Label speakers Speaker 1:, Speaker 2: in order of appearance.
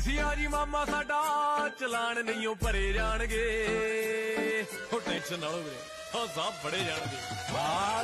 Speaker 1: सिया जी मामा साडा चलान नहीं भरे जाणगे। टेंशन ना लो वीरे, सब फड़े जाणगे।